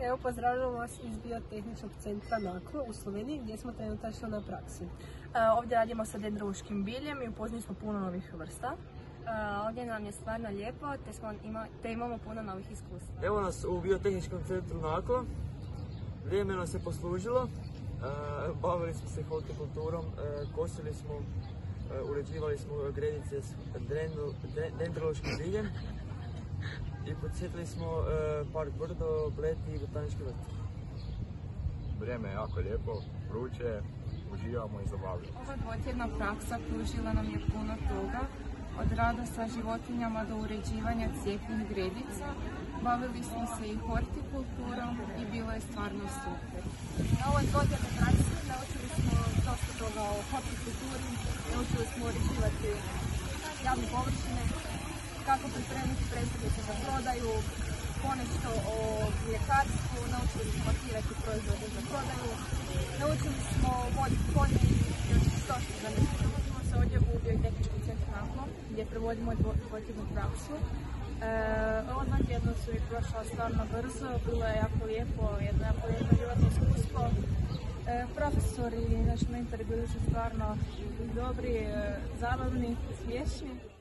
Evo, pozdravljamo vas iz Biotehničkog centra Naklo u Sloveniji gdje smo trenutačno na praksi. Ovdje radimo sa dendrološkim biljem i upoznali smo puno novih vrsta. Ovdje nam je stvarno lijepo te imamo puno novih iskustva. Evo nas u Biotehničkom centru Naklo. Vrijeme nas je poslužilo. Bavili smo se hortikulturom, kosili smo, uređivali smo gredice s dendrološkim biljem i podsjetili smo park Brdo, Bled i botanički vrt. Vrijeme je jako lijepo, vruće, uživamo i zabavljamo. Ova dvotjedna praksa pružila nam je puno toga, od rada sa životinjama do uređivanja cijepnih gredica. Bavili smo se i hortikulturom i bilo je stvarno super. Na ovoj dvotjednoj praksi naučili smo dosta toga o hortikulturi, naučili smo uređivati javne površine, kako pripremiti predstavnice za prodaju, ponešto o mljekarstvu, naučili smo pakirati proizvode za prodaju, naučili smo voditi konje i još dosta za nešto. Smo se ovdje u Biotehničkom centru Naklo gdje provodimo dvotjednu praksu. Ova 2 tjedna su mi prošla stvarno brzo, bilo je jako lijepo, jedno jako lijepo životno iskustvo. Profesori i naši mentori bili su stvarno dobri, zabavni, smiješni.